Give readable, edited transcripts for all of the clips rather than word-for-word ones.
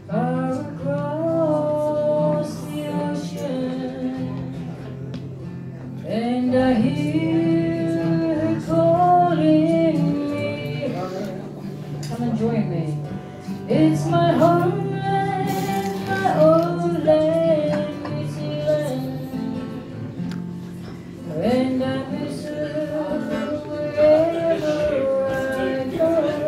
far across the ocean, and I hear her calling me home. Come and join me. It's my homeland, my old land, New Zealand, and I miss her wherever I go.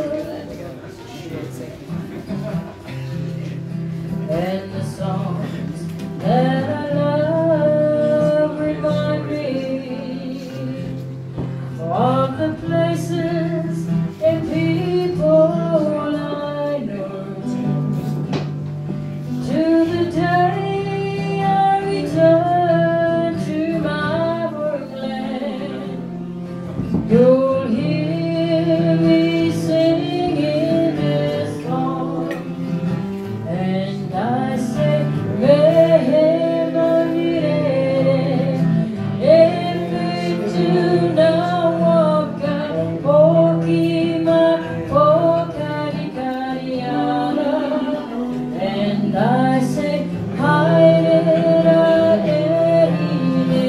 And the songs that I love remind me of the places and people I know. To the day I return to my homeland, you'll hear me singing this song. And I say, memory, tuna waka, pokima, pokari-kariana. And I say, haidera erine,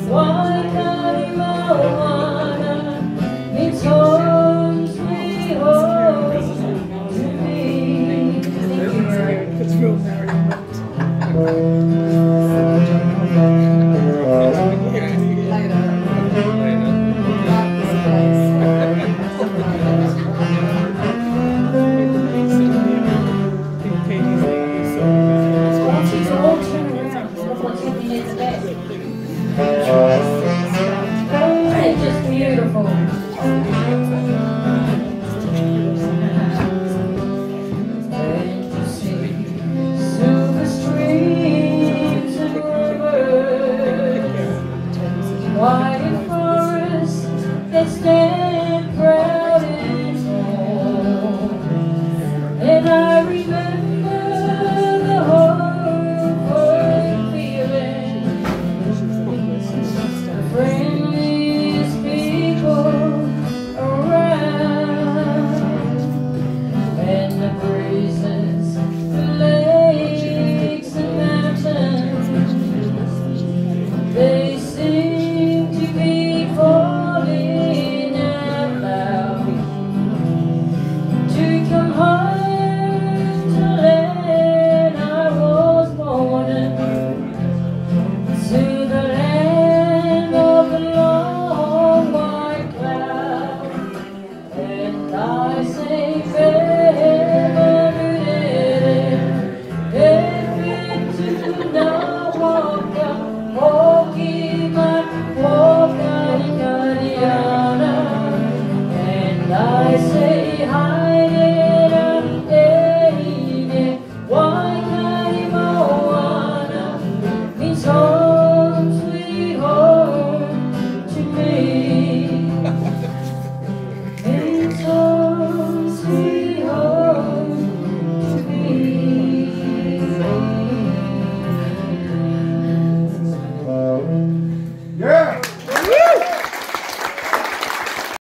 waikari-mawana. It's home, sweet home to me. Thank you, Mary. It's real Mary. She's all turned around. That's what Tiffany needs today. It's just beautiful. And you see silver streams and rivers, wide forests that stand proud and tall. And I remember the home feeling, the friendliest people around, and the breezes, the lakes and mountains, they seem to be falling out loud to come home to land I was born in, to the land of the long white cloud. And I say, tuna waka, pokima, pokari-kariana. And I say, hi.